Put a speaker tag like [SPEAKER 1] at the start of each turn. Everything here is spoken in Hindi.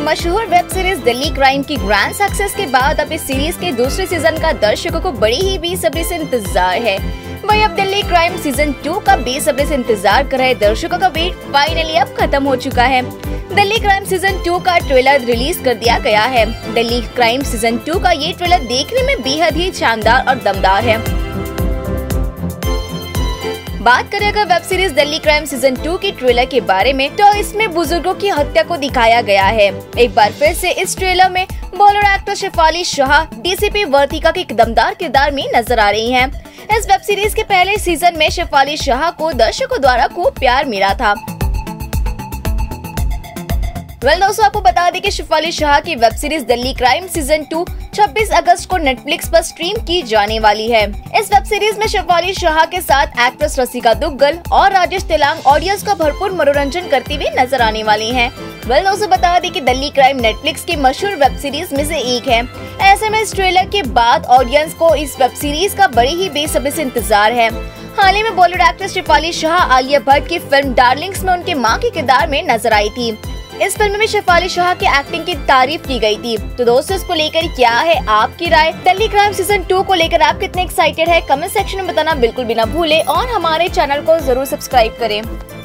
[SPEAKER 1] मशहूर वेब सीरीज दिल्ली क्राइम की ग्रैंड सक्सेस के बाद अब इस सीरीज के दूसरे सीजन का दर्शकों को बड़ी ही बेसब्री से इंतजार है। वही अब दिल्ली क्राइम सीजन 2 का बेसब्री से इंतजार कर रहे दर्शकों का वेट फाइनली अब खत्म हो चुका है। दिल्ली क्राइम सीजन 2 का ट्रेलर रिलीज कर दिया गया है। दिल्ली क्राइम सीजन 2 का ये ट्रेलर देखने में बेहद ही शानदार और दमदार है। बात करें अगर web series Delhi crime season 2 की ट्रेलर के बारे में, तो इसमें बुजुर्गों की हत्या को दिखाया गया है। एक बार फिर से इस ट्रेलर में Bollywood actor Shefali Shah DCP Vartika के एक दमदार किरदार में नजर आ रही हैं। इस वेब सीरीज के पहले सीजन में शेफाली शाह को दर्शकों द्वारा खूब प्यार मिला था। दोस्तों, आपको बता दें कि शेफाली शाह की web series Delhi crime season 2 26 अगस्त को नेटफ्लिक्स पर स्ट्रीम की जाने वाली है। इस वेब सीरीज में शेफाली शाह के साथ एक्ट्रेस रसिका दुग्गल और राजेश तेलांग ऑडियंस का भरपूर मनोरंजन करती हुई नजर आने वाली हैं। दोस्तों, बता दें कि दिल्ली क्राइम नेटफ्लिक्स की मशहूर वेब सीरीज में से एक है। ऐसे में इस ट्रेलर के बाद ऑडियंस को इस वेब सीरीज का बड़ी ही बेसब्री से इंतजार है। हाल ही में बॉलीवुड एक्ट्रेस शेफाली शाह आलिया भट्ट की फिल्म डार्लिंग्स में उनके मां के किरदार में नजर आई थी। इस फिल्म में शेफाली शाह की एक्टिंग की तारीफ की गई थी। तो दोस्तों, इसको लेकर क्या है आपकी राय? दिल्ली क्राइम सीजन 2 को लेकर आप कितने एक्साइटेड है? कमेंट सेक्शन में बताना बिल्कुल भी ना भूले और हमारे चैनल को जरूर सब्सक्राइब करें।